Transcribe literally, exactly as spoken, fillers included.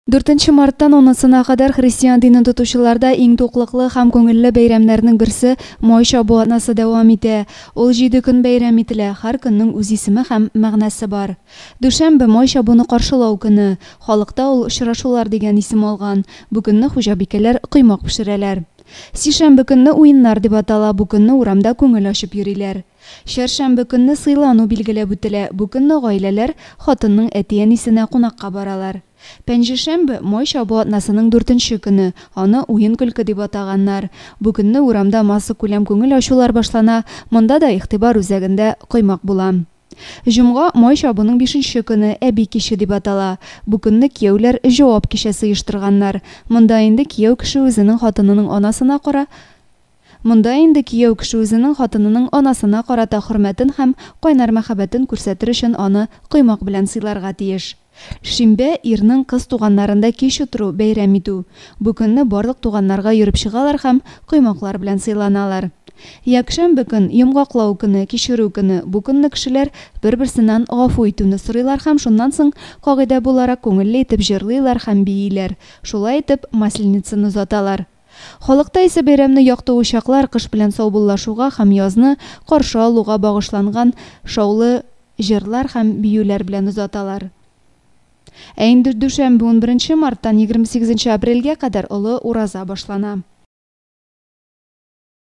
дүртенче марттан онысына кадар христиан динин тутуучуларда эң токлуклуу һәм көңүллүү бәйрәмнәрнең берсе Май чабуу атнасы дәвам итә. Ул җиде көн бәйрәм ителә. Һәр көннең үз исеме һәм мәгънәсе бар. Дүшәмбе Май чабууны каршылау көне. Халыкта ул очрашулар дигән исем алган. Бу көнне хуҗабикәләр коймак пешерәләр. Сишәмбе көнне уеннар дип атала. Бу көнне урамда күңел ачып йөриләр. Чәршәмбе көнне сыйлану билгеләп үтелә. Бу көнне гаиләләр хатынның әти-әнисенә кунакка баралар. Пәнҗешәмбе Май чабуу атнасының дүртенче көне. Аны уен-көлке дип атаганнар. Бу көнне урамда масса күләм күңел ачулар башлана. Монда да игътибар үзәгендә коймак була. Җомга Май чабууның бишенче көне әби киче дип атала. Бу көнне кияүләр җавап кичәсе оештырганнар. Монда инде кияү кеше үзенең хатынының анасына кара Монда инде кияү кеше үзенең хатынының анасына карата хөрмәтен һәм кайнар мәхәббәтен күрсәтер өчен аны коймак белән сыйларга тиеш. Шимбә ирнең кыз туганнарында кич утыру бәйрәм итү. Бу көнне барлык туганнарга йөреп чыгалар һәм коймаклар белән сыйланалар. Якшәмбе көн йомгаклау көне, кичерү көне. Бу көнне кешеләр бер-берсеннән гафу итүне сорыйлар һәм шуннан соң кагыйдә буларак күңелле итеп җырлыйлар һәм бииләр. Шулай итеп масленицаны узаталар. Халыкта исә бәйрәмне яктау чаклар кыш белән саубуллашуга һәм язны каршы алуга багышланган шаулы җырлар һәм биюләр белән узаталар. Ә инде дүшәмбе унберенче марттан егерме сигезенче апрельгә кадәр олы ураза башлана.